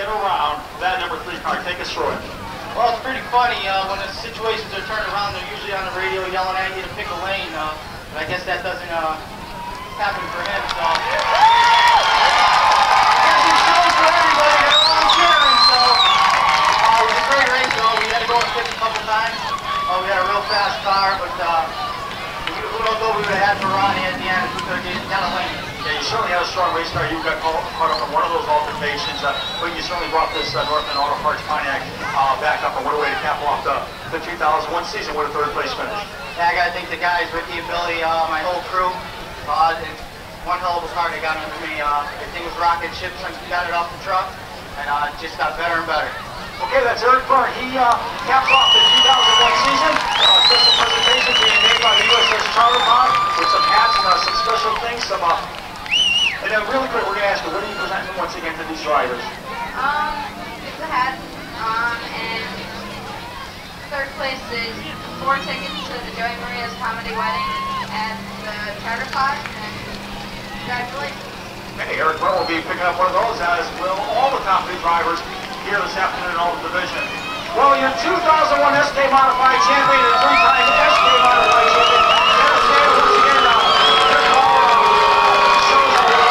get around that number 3 car. Take us through it. Well, it's pretty funny. When the situations are turned around, they're usually on the radio yelling at you to pick a lane. But I guess that doesn't happen for him. So I guess he's showing for everybody. They're all cheering. So it was a great race, though. We had to go and fifth a couple times. We had a real fast car, but who knows what we would have had for Ronnie at the end if we could have got a lane. Yeah, you certainly had a strong race car. You got caught up in one of those altercations, but you certainly brought this Northland Auto Parts Pontiac back up and went away to cap off the 2001 season with a 3rd place finish. Yeah, I got to thank the guys with the ability, my whole crew. It's one hell of a car they got under me. Everything was rocket ship since we got it off the truck, and it just got better and better. Okay, that's Eric Byrne. He caps off the 2001 season. Special presentation being made by the USS Charter Pod with some hats and some special things. And then really quick, we're going to ask you, what are you presenting once again to these drivers? It's a hat, and 3rd place is 4 tickets to the Joey Maria's comedy wedding at the Charter Pod, and congratulations. Hey, Eric Byrne will be picking up one of those, as will all the top 3 drivers here this afternoon in all the division. Well, your 2001 SK Modified champion and 3-time SK Modified champion, Dennis Gayle, once again, your car shows how well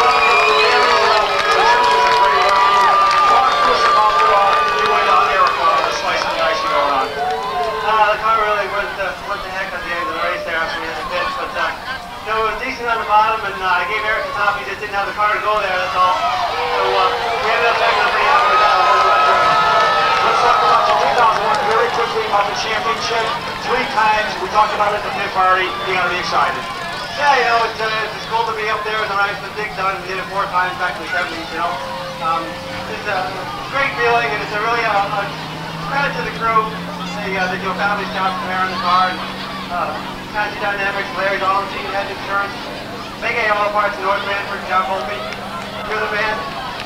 talk to us about you and Eric slicing the ice going on. The car really went the heck at the end of the race there after we had the pits, but it was decent on the bottom, and I gave Eric the top. He just didn't have the car to go there, that's all. So we ended up taking a pretty happy with that. Let's talk about the 2001 very quickly about the championship. 3 times, we talked about it at the pit party. You gotta be excited. Yeah, you know, it's cool to be up there with the race with Dick done. We did it 4 times back in the 70s, you know. It's a great feeling, and it's a really credit to the crew. They do a fabulous job preparing the car. And, Taxi Dynamics, Larry Dolantine, Head Insurance, Big A Auto Parts, North Manford, John Volpe, you're the man.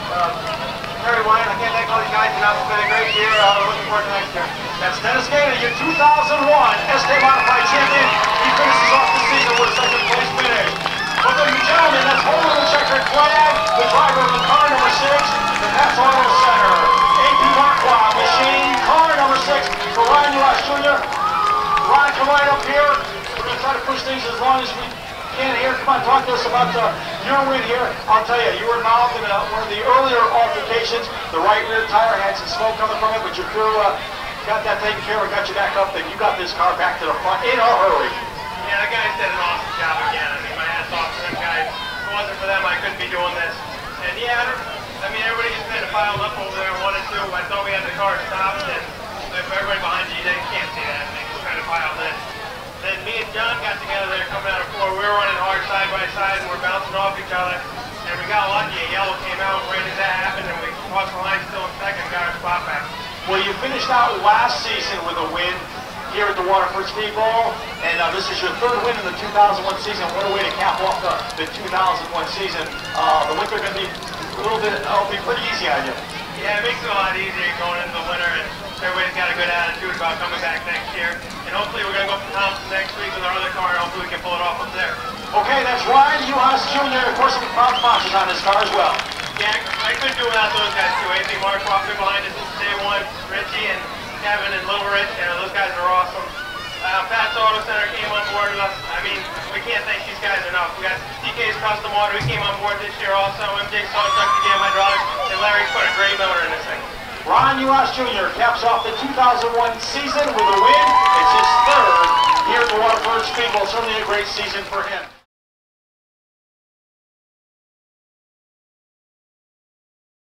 Terry Wine, I can't thank all these guys enough. It's been a great year. Looking forward to next year. That's Dennis Gayle, your 2001 SK Modified champion. He finishes off the season with a 2nd place finish. But ladies and gentlemen, that's holding the checkered flag, the driver of the car number 6, the Pats Auto Center, AP Marquardt, machine car number 6 for Ryan Urash Jr. Ron, come right up here. We're going to try to push things as long as we can here. Come on, talk to us about your win here. I'll tell you, you were involved in one of the earlier altercations. The right rear tire had some smoke coming from it, but your crew got that taken care of, got you back up, and you got this car back to the front in a hurry. Yeah, the guys did an awesome job again. I mean, my hat's off to them guys. If it wasn't for them, I couldn't be doing this. And yeah, I mean, everybody just kind of piled up over there, 1 and 2. I thought we had the car stopped, and everybody behind you, they can't see that. They just kind of piled in. Then me and John got together there coming out of 4. We were running hard side by side, and we're bouncing off each other. And we got lucky. A yellow came out right as that happened, and we crossed the line still in 2nd and got our spot back. Well, you finished out last season with a win here at the Waterford Speedball, and this is your 3rd win in the 2001 season. What a way to cap off the 2001 season. The winter going to be a little bit, it'll be pretty easy on you. Yeah, it makes it a lot easier going into the winter, and everybody's got a good attitude about coming back next year. And hopefully we're going to go up to Thompson next week with our other car, and hopefully we can pull it off up there. Okay, that's Ryan Urash Jr. Of course, some proud sponsors on this car as well. Yeah, I couldn't do without those guys too. AP Marquardt been behind us since day 1. Richie and Kevin and Little Rich, those guys are awesome. Pat's Auto Center came on board with us. I mean, we can't thank these guys enough. We got TK's Custom Auto, he came on board this year also. MJ Sawchuck to GM Hydraulics, and Larry's put a great motor in this thing. Ron Urash Jr. caps off the 2001 season with a win. It's his 3rd here at the Waterford Speedball. Certainly a great season for him.